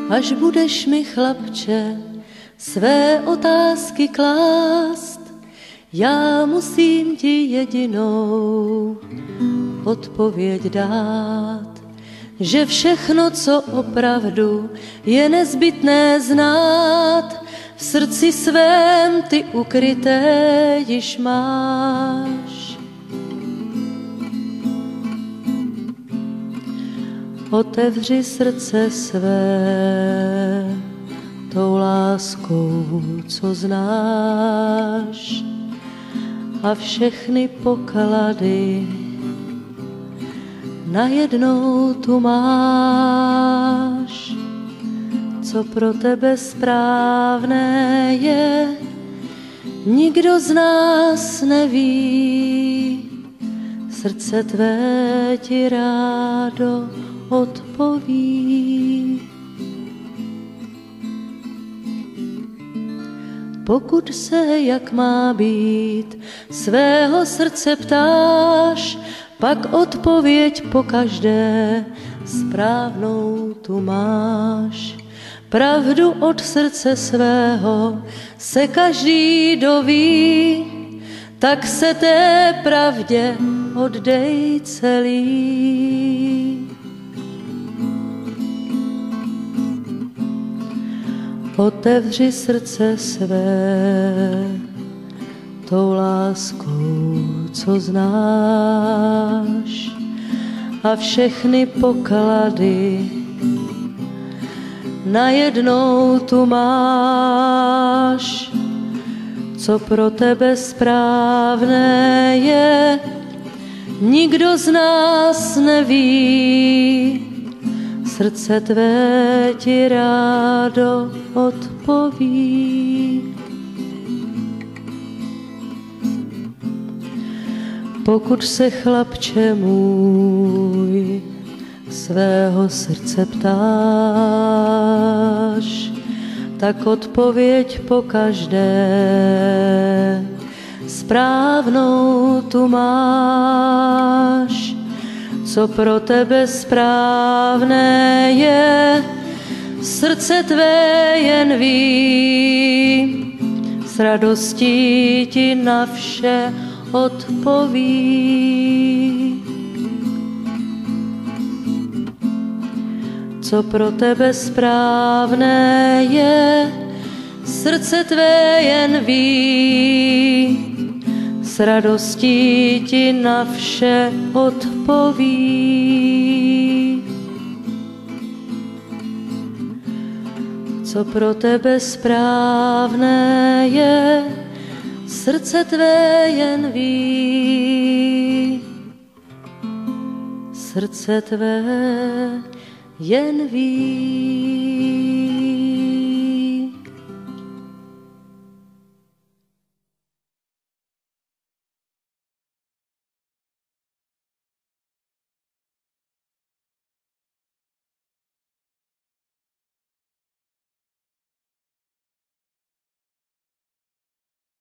Až budeš mi, chlapče, své otázky klást, já musím ti jedinou odpověď dát, že všechno, co opravdu je nezbytné znát, v srdci svém ty ukryté již máš. Otevři srdce své tou láskou, co znáš, a všechny poklady najednou tu máš. Co pro tebe správné je, nikdo z nás neví. Srdce tvé ti rádo odpoví. Pokud se, jak má být, svého srdce ptáš, pak odpověď pokaždé správnou tu máš. Pravdu od srdce svého se každý doví, tak se té pravdě oddej celý. Otevři srdce své tou láskou, co znáš, a všechny poklady najednou tu máš. Co pro tebe správné je, nikdo z nás neví. Srdce tvé ti rádo odpoví. Pokud se, chlapče můj, svého srdce ptáš, tak odpověď pokaždé správnou tu máš. Co pro tebe správné je, srdce tvé jen ví, s radostí ti na vše odpoví. Co pro tebe správné je, srdce tvé jen ví, s radostí ti na vše odpoví. Co pro tebe správné je, srdce tvé jen ví, srdce tvé jen ví.